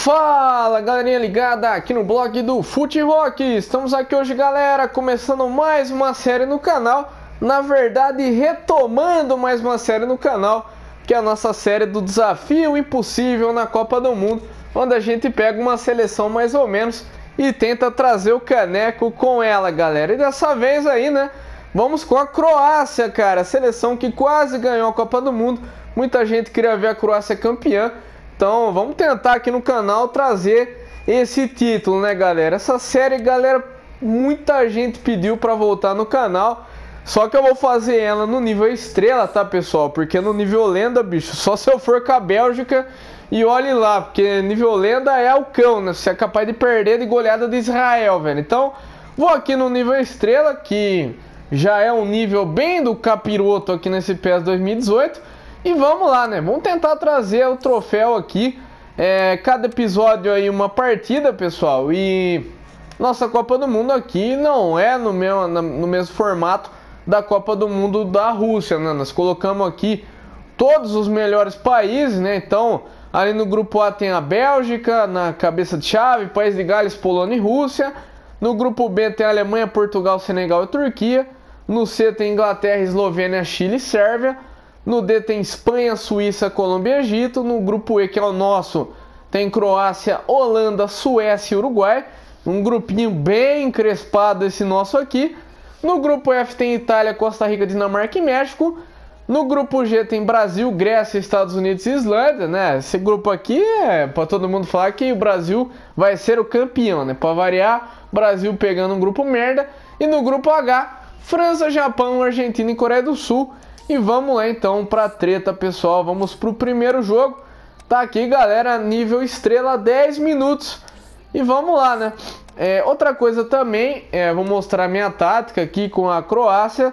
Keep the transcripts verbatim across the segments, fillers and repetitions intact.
Fala galerinha ligada aqui no blog do Fute Rock. Estamos aqui hoje, galera, começando mais uma série no canal. Na verdade, retomando mais uma série no canal, que é a nossa série do Desafio Impossível na Copa do Mundo, onde a gente pega uma seleção mais ou menos e tenta trazer o caneco com ela, galera. E dessa vez aí, né, vamos com a Croácia, cara, a seleção que quase ganhou a Copa do Mundo. Muita gente queria ver a Croácia campeã. Então vamos tentar aqui no canal trazer esse título, né, galera? Essa série, galera, muita gente pediu para voltar no canal. Só que eu vou fazer ela no nível estrela, tá, pessoal? Porque no nível lenda, bicho, só se eu for com a Bélgica. E olhe lá, porque nível lenda é o cão, né? Você é capaz de perder de goleada de Israel, velho. Então vou aqui no nível estrela, que já é um nível bem do capiroto aqui nesse P E S dois mil e dezoito. E vamos lá, né? Vamos tentar trazer o troféu aqui. É, cada episódio aí uma partida, pessoal. E nossa Copa do Mundo aqui não é no mesmo, no mesmo formato da Copa do Mundo da Rússia, né? Nós colocamos aqui todos os melhores países, né? Então, ali no grupo A tem a Bélgica, na cabeça de chave, País de Gales, Polônia e Rússia. No grupo B tem a Alemanha, Portugal, Senegal e Turquia. No C tem Inglaterra, Eslovênia, Chile e Sérvia. No D tem Espanha, Suíça, Colômbia e Egito. No grupo E, que é o nosso, tem Croácia, Holanda, Suécia e Uruguai. Um grupinho bem encrespado esse nosso aqui. No grupo F tem Itália, Costa Rica, Dinamarca e México. No grupo G tem Brasil, Grécia, Estados Unidos e Islândia, né? Esse grupo aqui é para todo mundo falar que o Brasil vai ser o campeão, né? Para variar, Brasil pegando um grupo merda. E no grupo H, França, Japão, Argentina e Coreia do Sul. E vamos lá então pra treta, pessoal. Vamos pro primeiro jogo. Tá aqui, galera, nível estrela, dez minutos. E vamos lá, né? É, outra coisa também, é, vou mostrar minha tática aqui com a Croácia.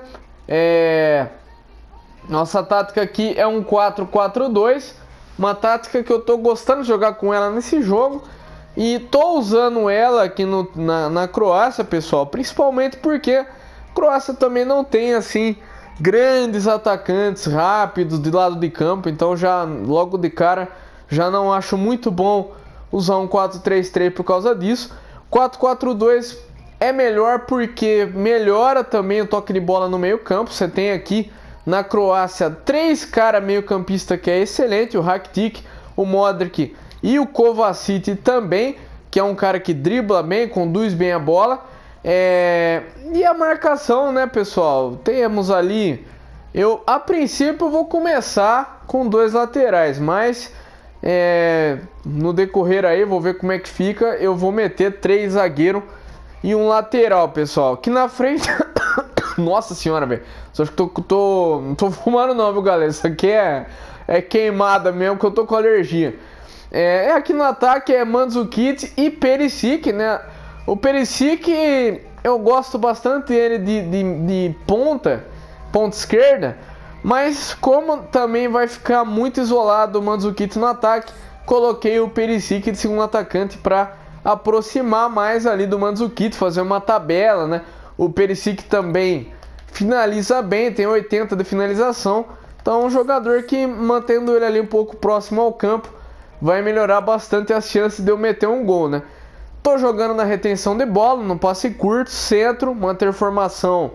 É, nossa tática aqui é um quatro quatro dois. Uma tática que eu tô gostando de jogar com ela nesse jogo. E tô usando ela aqui no, na, na Croácia, pessoal. Principalmente porque a Croácia também não tem, assim, grandes atacantes rápidos de lado de campo, então já logo de cara já não acho muito bom usar um quatro três três por causa disso. quatro quatro dois é melhor porque melhora também o toque de bola no meio campo. Você tem aqui na Croácia três caras meio campista que é excelente, o Rakitic, o Modric e o Kovacic também, que é um cara que dribla bem, conduz bem a bola. É... E a marcação, né, pessoal? Temos ali, eu a princípio vou começar com dois laterais, mas é... no decorrer aí, vou ver como é que fica. Eu vou meter três zagueiros e um lateral, pessoal. Aqui na frente, nossa senhora, velho. Só que tô, tô, não tô fumando não, viu, galera? Isso aqui é, é queimada mesmo, que eu tô com alergia. É, aqui no ataque é Mandzukic e Perisic, né? O Perisic, eu gosto bastante dele de, de, de ponta, ponta esquerda, mas como também vai ficar muito isolado o Mandzukic no ataque, coloquei o Perisic de segundo atacante para aproximar mais ali do Mandzukic, fazer uma tabela, né? O Perisic também finaliza bem, tem oitenta de finalização, então é um jogador que, mantendo ele ali um pouco próximo ao campo, vai melhorar bastante as chances de eu meter um gol, né? Tô jogando na retenção de bola, no passe curto, centro, manter formação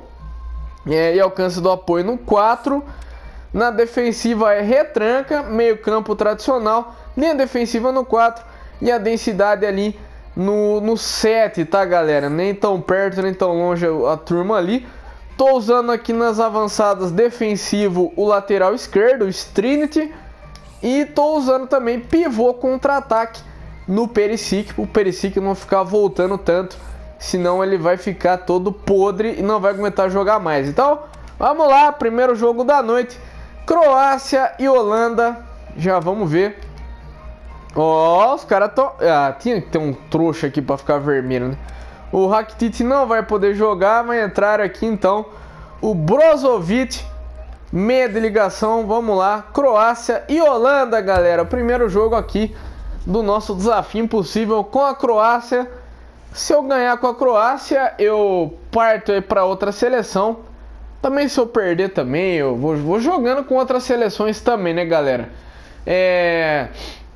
é, e alcance do apoio no quatro. Na defensiva é retranca, meio campo tradicional, linha defensiva no quatro e a densidade ali no, no sete, tá, galera? Nem tão perto, nem tão longe a, a turma ali. Tô usando aqui nas avançadas defensivo o lateral esquerdo, o Strinit. E tô usando também pivô contra-ataque no Perisic, o Perisic não ficar voltando tanto, senão ele vai ficar todo podre e não vai aguentar jogar mais. Então, vamos lá, primeiro jogo da noite, Croácia e Holanda, já vamos ver. Ó, oh, os caras estão... Ah, tinha que ter um trouxa aqui para ficar vermelho, né? O Rakitic não vai poder jogar, vai entrar aqui então o Brozovic, meia de ligação, vamos lá, Croácia e Holanda, galera, o primeiro jogo aqui do nosso desafio impossível com a Croácia. Se eu ganhar com a Croácia, eu parto aí para outra seleção. Também se eu perder também, eu vou, vou jogando com outras seleções também, né, galera? É...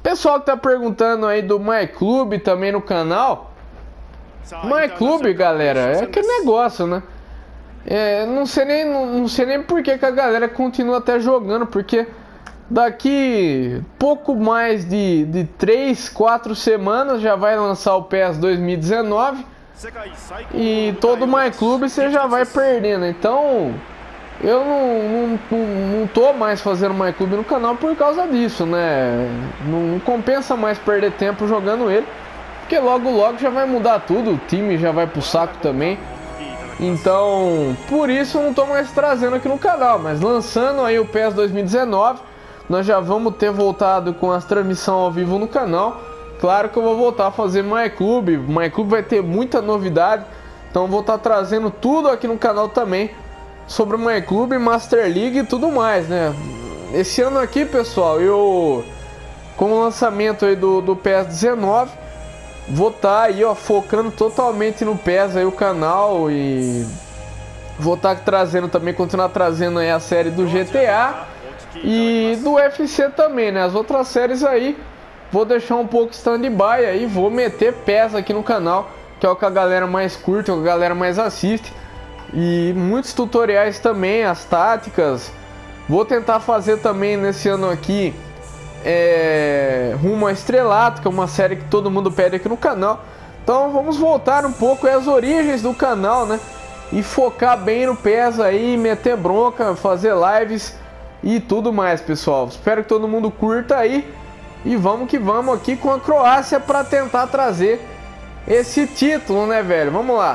Pessoal que tá perguntando aí do My Club também no canal. My Club, galera, é aquele negócio, né? É, não sei nem, não, não sei nem por que, que a galera continua até jogando, porque daqui pouco mais de, de três, quatro semanas já vai lançar o P E S dois mil e dezenove e todo My Club você já vai perdendo. Então eu não, não, não, não tô mais fazendo My Club no canal por causa disso, né? Não, não compensa mais perder tempo jogando ele, porque logo logo já vai mudar tudo, o time já vai pro saco também. Então, por isso eu não tô mais trazendo aqui no canal, mas lançando aí o P E S dois mil e dezenove, nós já vamos ter voltado com as transmissões ao vivo no canal. Claro que eu vou voltar a fazer My Club, My Club vai ter muita novidade, então vou estar trazendo tudo aqui no canal também sobre o My Club, Master League e tudo mais, né? Esse ano aqui, pessoal, eu com o lançamento aí do, do P E S dezenove, vou estar aí, ó, focando totalmente no P E S aí o canal, e vou estar trazendo também, continuar trazendo aí a série do G T A e do U F C também, né? As outras séries aí vou deixar um pouco stand-by aí, vou meter P E S aqui no canal, que é o que a galera mais curte, é o que a galera mais assiste, e muitos tutoriais também, as táticas. Vou tentar fazer também nesse ano aqui É, rumo a Estrelato, que é uma série que todo mundo pede aqui no canal. Então vamos voltar um pouco às origens do canal, né? E focar bem no P E S aí, meter bronca, fazer lives e tudo mais, pessoal. Espero que todo mundo curta aí. E vamos que vamos aqui com a Croácia para tentar trazer esse título, né, velho? Vamos lá.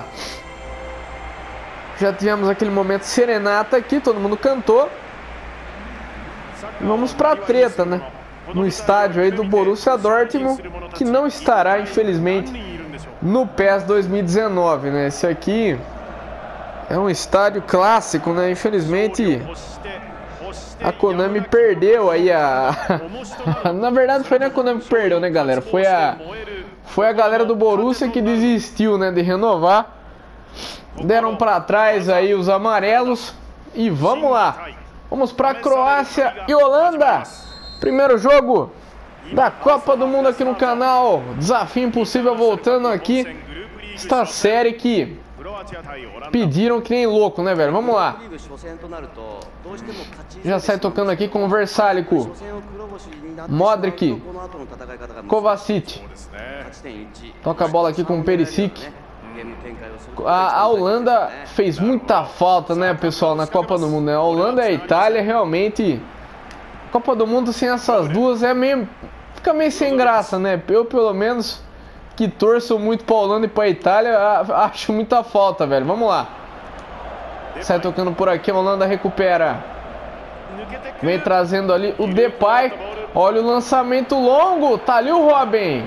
Já tivemos aquele momento serenata aqui, todo mundo cantou. E vamos pra treta, né? No estádio aí do Borussia Dortmund, que não estará, infelizmente, no P E S dois mil e dezenove, né? Esse aqui é um estádio clássico, né? Infelizmente a Konami perdeu aí a... Na verdade foi nem a Konami que perdeu, né, galera? Foi a... Foi a galera do Borussia que desistiu, né, de renovar. Deram pra trás aí os amarelos. E vamos lá. Vamos pra Croácia e Holanda. Primeiro jogo da Copa do Mundo aqui no canal. Desafio impossível voltando aqui. Esta série que pediram que nem louco, né, velho? Vamos lá. Já sai tocando aqui com o Versálico, Modric, Kovacic. Toca a bola aqui com o Perisic. A, a Holanda fez muita falta, né, pessoal, na Copa do Mundo, né? A Holanda e a Itália realmente... Copa do Mundo sem essas duas é meio... Fica meio sem graça, né? Eu, pelo menos, que torço muito pra Holanda e pra Itália, acho muita falta, velho. Vamos lá. Sai tocando por aqui, a Holanda recupera. Vem trazendo ali o Depay. Olha o lançamento longo. Tá ali o Robin.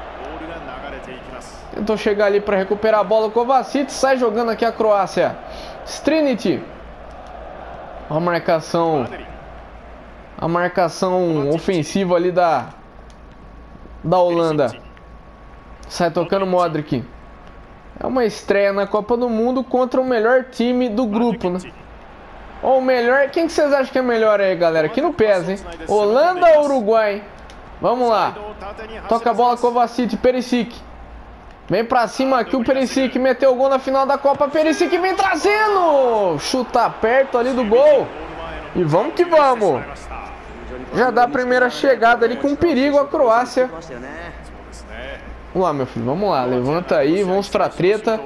Tentou chegar ali para recuperar a bola. Kovacic sai jogando aqui a Croácia. Strinic. A marcação. A marcação ofensiva ali da da Holanda. Sai tocando Modric. É uma estreia na Copa do Mundo contra o melhor time do grupo, né? Ou o melhor... Quem que vocês acham que é melhor aí, galera? Aqui no P E S, hein? Holanda ou Uruguai? Vamos lá. Toca a bola, Kovacic, Perisic. Vem pra cima aqui o Perisic. Meteu o gol na final da Copa. Perisic vem trazendo. Chuta perto ali do gol. E vamos que vamos. Já dá a primeira chegada ali com perigo a Croácia. Vamos lá, meu filho, vamos lá, levanta aí, vamos pra treta.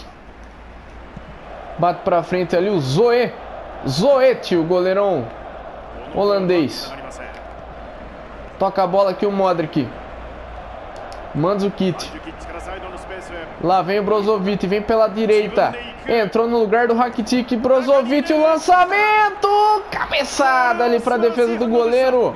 Bate pra frente ali o Zoe Zoet, o goleirão holandês. Toca a bola aqui o Modric. Mandzukic. Lá vem o Brozovic, vem pela direita. Entrou no lugar do Rakitic. Brozovic, o lançamento. Cabeçada ali pra defesa do goleiro.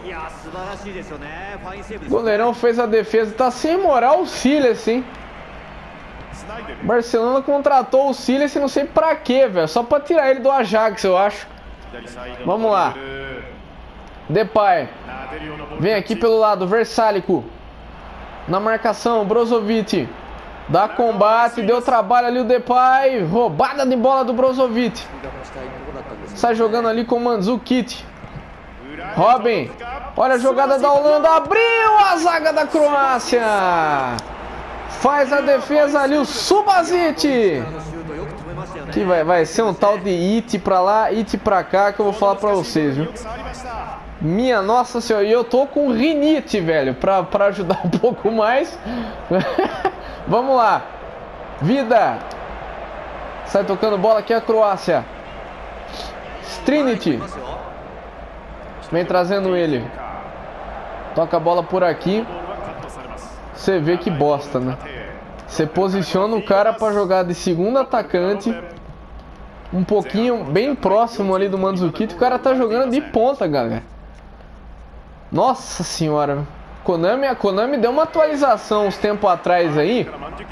O goleirão fez a defesa. Tá sem moral o Silas, hein? Barcelona contratou o Silas, não sei pra quê, velho. Só pra tirar ele do Ajax, eu acho. Vamos lá. Depay. Vem aqui pelo lado, Versálico. Na marcação, Brozovic. Dá combate, deu trabalho ali o Depay. Roubada de bola do Brozovic. Sai jogando ali com o Mandzukic. Robin. Olha a jogada da Holanda. Abriu a zaga da Croácia. Faz a defesa ali o Subasic. Que vai, vai ser um tal de it pra lá, it pra cá, que eu vou falar pra vocês, viu? Minha nossa senhora, e eu tô com rinite, velho, pra, pra ajudar um pouco mais. Vamos lá. Vida. Sai tocando bola aqui a Croácia. Trinity. Vem trazendo ele. Toca a bola por aqui. Você vê que bosta, né? Você posiciona o cara pra jogar de segundo atacante, um pouquinho, bem próximo ali do Mandzukic. O cara tá jogando de ponta, galera. Nossa senhora. Konami, a Konami deu uma atualização uns tempos atrás aí,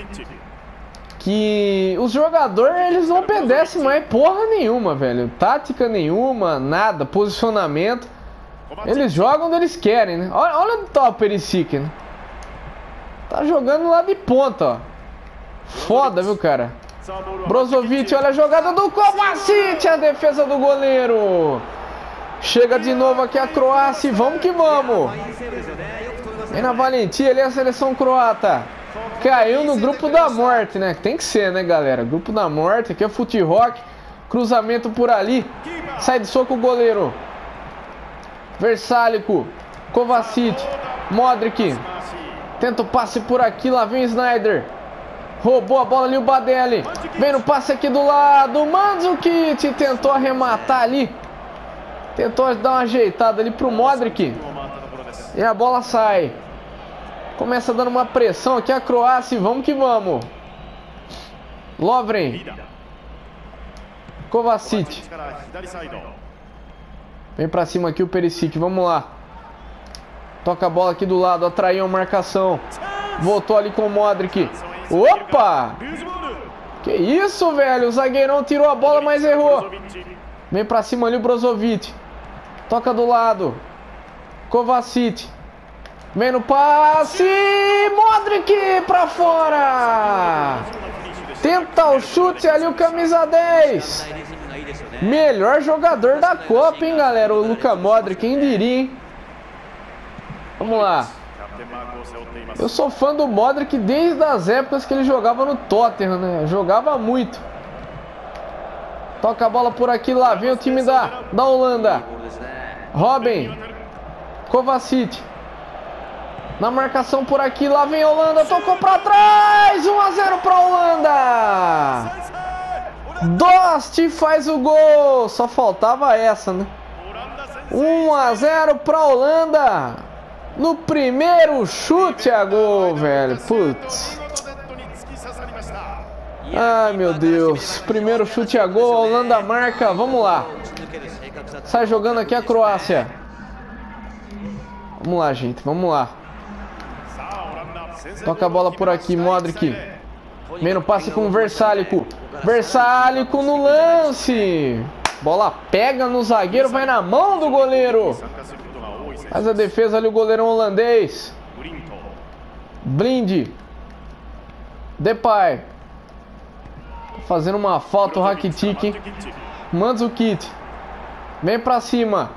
que os jogadores, eles não obedecem mais porra nenhuma, velho. Tática nenhuma, nada, posicionamento. Eles jogam onde eles querem, né? Olha, olha onde tá o Perisic, né? Tá jogando lá de ponta, ó. Foda, viu, cara? Brozovic, olha a jogada do Kovacic, a defesa do goleiro. Chega de novo aqui a Croácia e vamos que vamos. Vem na valentia ali a seleção croata. Caiu no grupo da morte, né? Tem que ser, né, galera? Grupo da morte, aqui é Fute Rock. Cruzamento por ali. Sai de soco o goleiro. Versálico. Kovacic. Modric. Tenta o passe por aqui, lá vem Snyder. Roubou a bola ali o Badelli. Vem no passe aqui do lado. Mandzukic tentou arrematar ali. Tentou dar uma ajeitada ali pro Modric. E a bola sai. Começa dando uma pressão aqui a Croácia. E vamos que vamos. Lovren. Kovacic. Vem pra cima aqui o Perisic. Vamos lá. Toca a bola aqui do lado. Atraiu a marcação. Voltou ali com o Modric. Opa! Que isso, velho? O zagueirão tirou a bola, mas errou. Vem pra cima ali o Brozovic. Toca do lado. Kovacic. Vem no passe. Modric pra fora. Tenta o chute ali o camisa dez. Melhor jogador da Copa, hein, galera? O Luka Modric, quem diria, hein? Vamos lá. Eu sou fã do Modric desde as épocas que ele jogava no Tottenham, né? Jogava muito. Toca a bola por aqui, lá vem o time da, da Holanda. Robin. Kovacic. Na marcação por aqui, lá vem a Holanda. Tocou pra trás. um a zero pra Holanda. Dost faz o gol. Só faltava essa, né? um a zero pra Holanda. No primeiro chute a gol, velho. Putz. Ai, meu Deus. Primeiro chute a gol, a Holanda marca. Vamos lá. Sai jogando aqui a Croácia. Vamos lá, gente. Vamos lá. Toca a bola por aqui, Modric. Vem no passe com o Versálico. Versálico no lance. Bola pega no zagueiro, vai na mão do goleiro. Faz a defesa ali o goleirão holandês. Blind. Depay. Fazendo uma falta o Rakitic, hein? Mandzukic. Vem pra cima.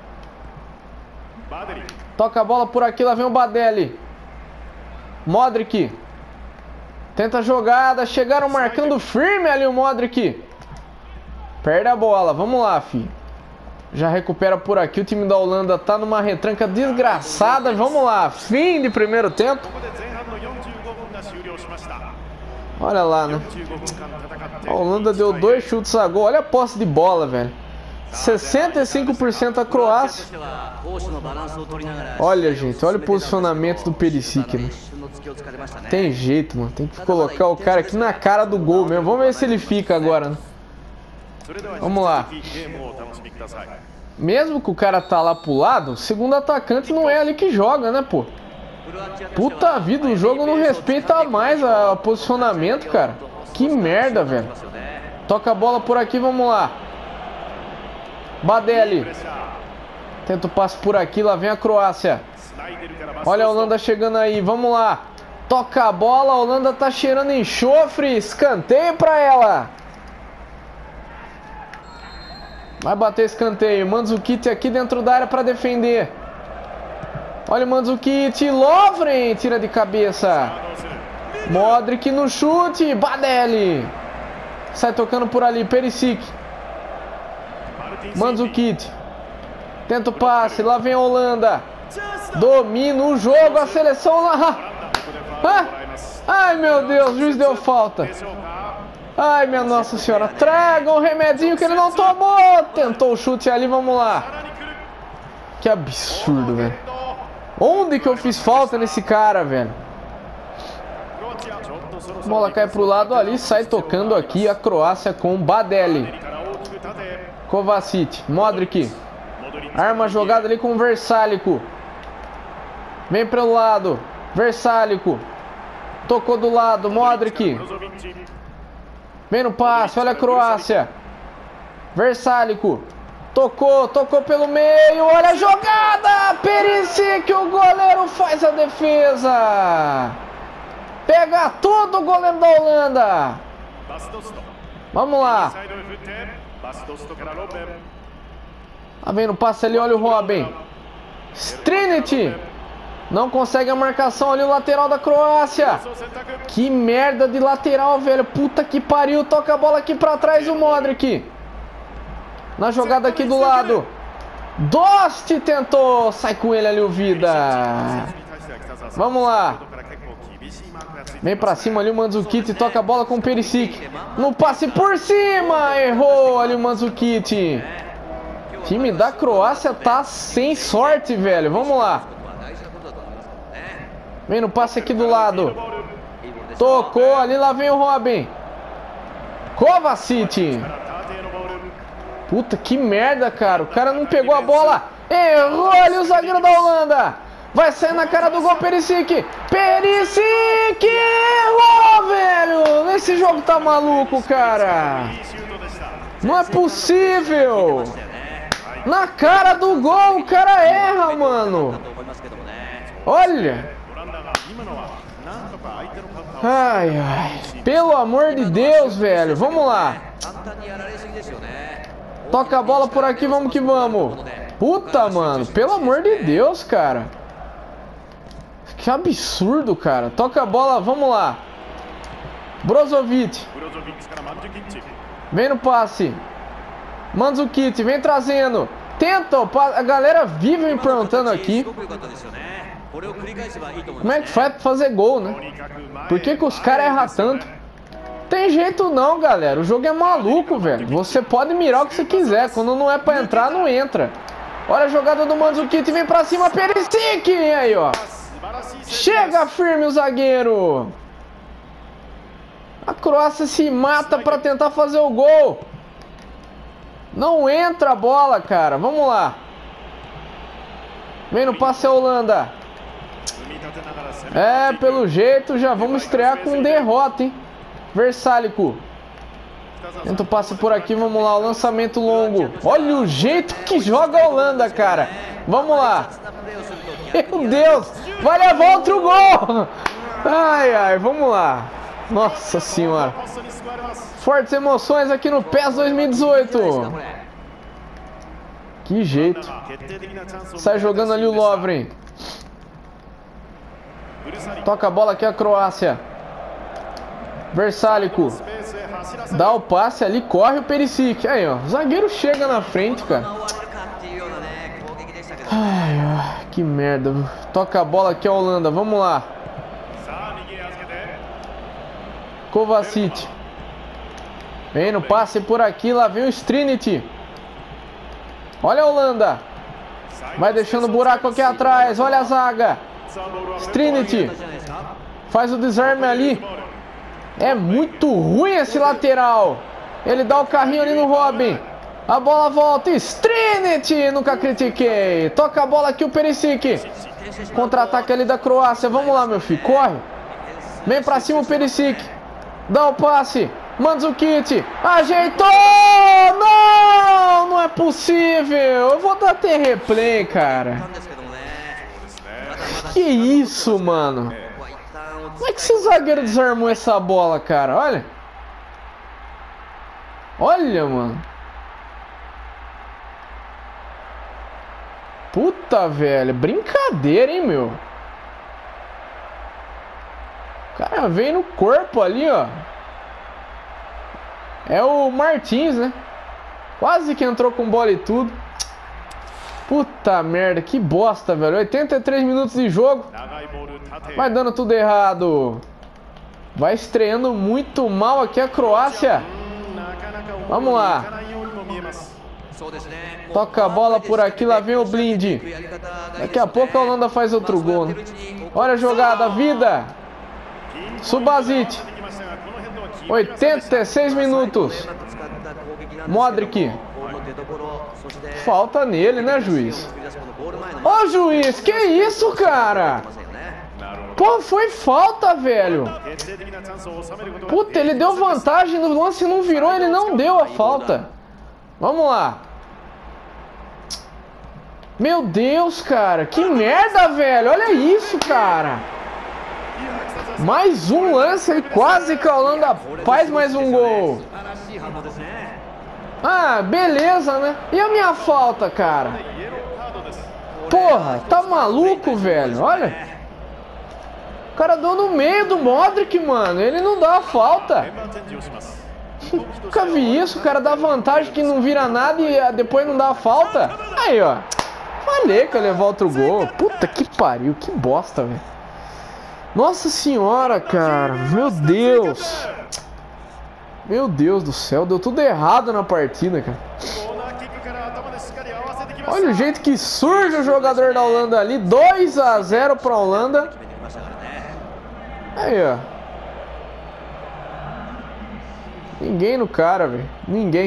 Toca a bola por aqui, lá vem o Badelli. Modric. Tenta a jogada, chegaram marcando firme ali o Modric. Perde a bola, vamos lá, filho. Já recupera por aqui, o time da Holanda tá numa retranca desgraçada. Vamos lá, fim de primeiro tempo. Olha lá, né? A Holanda deu dois chutes a gol. Olha a posse de bola, velho. sessenta e cinco por cento a Croácia. Olha, gente, olha o posicionamento do Perisic, né? Tem jeito, mano. Tem que colocar o cara aqui na cara do gol mesmo. Vamos ver se ele fica agora, né? Vamos lá. Mesmo que o cara tá lá pro lado, o segundo atacante não é ali que joga, né, pô? Puta vida, o jogo não respeita mais o posicionamento, cara. Que merda, velho. Toca a bola por aqui, vamos lá. Badelli. Tenta o passe por aqui, lá vem a Croácia. Olha a Holanda chegando aí, vamos lá. Toca a bola, a Holanda tá cheirando enxofre. Escanteio pra ela. Vai bater escanteio. Mandzukic aqui dentro da área para defender. Olha o Mandzukic. Lovren tira de cabeça. Modric no chute. Badelli. Sai tocando por ali. Perisic. Mandzukic. Tenta o passe. Lá vem a Holanda. Domina o jogo. A seleção lá. Ah! Ai, meu Deus. O juiz deu falta. Ai, minha Nossa Senhora. Traga um remedinho que ele não tomou. Tentou o chute ali. Vamos lá. Que absurdo, velho. Onde que eu fiz falta nesse cara, velho? Bola cai pro lado ali. Sai tocando aqui a Croácia com Badelli. Kovacic. Modric. Arma a jogada ali com o Versálico. Vem pelo lado. Versálico. Tocou do lado. Modric. Vem no passe. Olha a Croácia. Versálico. Tocou. Tocou pelo meio. Olha a jogada. Perisic. O goleiro faz a defesa. Pega tudo o goleiro da Holanda. Vamos lá. Tá vendo o passe ali, olha o Robin. Trinity. Não consegue a marcação ali, o lateral da Croácia. Que merda de lateral, velho. Puta que pariu. Toca a bola aqui pra trás o Modric. Na jogada aqui do lado. Dost tentou. Sai com ele ali o Vida. Vamos lá. Vem pra cima ali o Mandzukic. Toca a bola com o Perisic. No passe por cima. Errou ali o Mandzukic. O time da Croácia tá sem sorte, velho. Vamos lá. Vem no passe aqui do lado. Tocou ali, lá vem o Robin. Kovacic. Puta, que merda, cara. O cara não pegou a bola. Errou ali o zagueiro da Holanda. Vai sair na cara do gol, Perisic. Perisic! Errou, velho. Esse jogo tá maluco, cara. Não é possível. Na cara do gol, o cara erra, mano. Olha. Ai, ai. Pelo amor de Deus, velho. Vamos lá. Toca a bola por aqui, vamos que vamos. Puta, mano. Pelo amor de Deus, cara. Que absurdo, cara. Toca a bola, vamos lá. Brozovic. Vem no passe. Mandzukic, vem trazendo. Tenta, a galera vive me perguntando aqui como é que faz pra fazer gol, né? Por que que os caras erram tanto? Tem jeito não, galera. O jogo é maluco, velho. Você pode mirar o que você quiser. Quando não é pra entrar, não entra. Olha a jogada do Mandzukic, vem pra cima, Perisic. Aí, ó. Chega firme o zagueiro. A Croácia se mata pra tentar fazer o gol. Não entra a bola, cara. Vamos lá. Vem no passe a Holanda. É, pelo jeito já vamos estrear com derrota, hein? Versálico. Tenta o passe por aqui, vamos lá. O lançamento longo. Olha o jeito que joga a Holanda, cara. Vamos lá. Meu Deus. Vai levar outro gol. Ai, ai, vamos lá. Nossa senhora. Fortes emoções aqui no P E S dois mil e dezoito. Que jeito. Sai jogando ali o Lovren. Toca a bola aqui a Croácia. Versálico. Dá o passe ali, corre o Perisic. Aí, ó. O zagueiro chega na frente, cara. Ai, ai, que merda. Toca a bola aqui a Holanda. Vamos lá. Kovacic. Vem no passe por aqui. Lá vem o Trinity. Olha a Holanda. Vai deixando buraco aqui atrás. Olha a zaga. Trinity. Faz o desarme ali. É muito ruim esse lateral. Ele dá o carrinho ali no Robin. A bola volta. Trinity. Nunca critiquei. Toca a bola aqui o Perisic. Contra-ataque ali da Croácia. Vamos lá, meu filho. Corre. Vem pra cima o Perisic. Dá o passe. Mandzukic. Ajeitou. Não. Não é possível. Eu vou dar até replay, cara. Que isso, mano. Como é que esse zagueiro desarmou essa bola, cara? Olha. Olha, mano. Puta, velho. Brincadeira, hein, meu. O cara veio no corpo ali, ó. É o Martins, né? Quase que entrou com bola e tudo. Puta merda, que bosta, velho. oitenta e três minutos de jogo. Vai dando tudo errado. Vai estreando muito mal aqui a Croácia. Vamos lá. Toca a bola por aqui, lá vem o Blind. Daqui a pouco a Holanda faz outro gol, né? Olha a jogada, vida. Subasic. oitenta e seis minutos. Modric. Falta nele, né, juiz? Ô, juiz, que isso, cara? Pô, foi falta, velho. Puta, ele deu vantagem no lance, não virou, ele não deu a falta. Vamos lá. Meu Deus, cara, que merda, velho. Olha isso, cara. Mais um lance, ele quase que a Holanda faz mais um gol. Ah, beleza, né? E a minha falta, cara? Porra, tá maluco, velho? Olha. O cara deu no meio do Modric, mano. Ele não dá a falta. Nunca vi isso. O cara dá vantagem que não vira nada e depois não dá a falta. Aí, ó. Falei que eu ia levar outro gol. Puta que pariu. Que bosta, velho. Nossa senhora, cara. Meu Deus. Meu Deus do céu. Deu tudo errado na partida, cara. Olha o jeito que surge o jogador da Holanda ali. dois a zero pra Holanda. Aí, ó. Ninguém no cara, velho. Ninguém.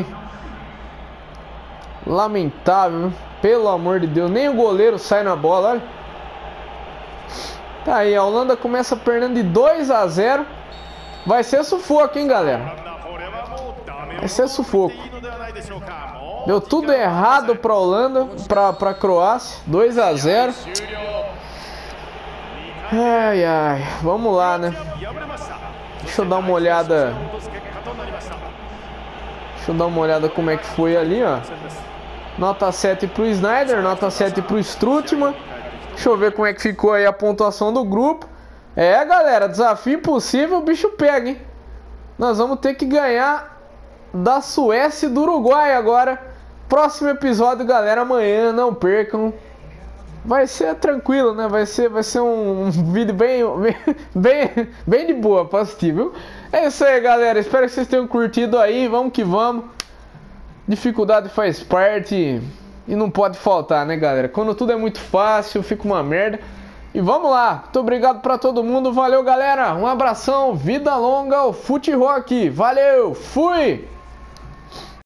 Lamentável, pelo amor de Deus. Nem o goleiro sai na bola, olha. Tá aí, a Holanda começa perdendo de dois a zero. Vai ser sufoco, hein, galera. Vai ser sufoco. Deu tudo errado pra Holanda, pra, pra Croácia. dois a zero. Ai, ai. Vamos lá, né? Deixa eu dar uma olhada. Deixa eu dar uma olhada como é que foi ali, ó. Nota sete pro Sneijder, nota sete pro Strootman. Deixa eu ver como é que ficou aí a pontuação do grupo. É, galera, desafio impossível, o bicho pega, hein? Nós vamos ter que ganhar da Suécia e do Uruguai agora. Próximo episódio, galera, amanhã, não percam. Vai ser tranquilo, né? Vai ser, vai ser um, um vídeo bem, bem, bem de boa pra assistir, viu? É isso aí, galera. Espero que vocês tenham curtido aí. Vamos que vamos. Dificuldade faz parte e não pode faltar, né, galera? Quando tudo é muito fácil, fica uma merda. E vamos lá. Muito obrigado pra todo mundo. Valeu, galera. Um abração. Vida longa ao Fute Rock. Valeu. Fui.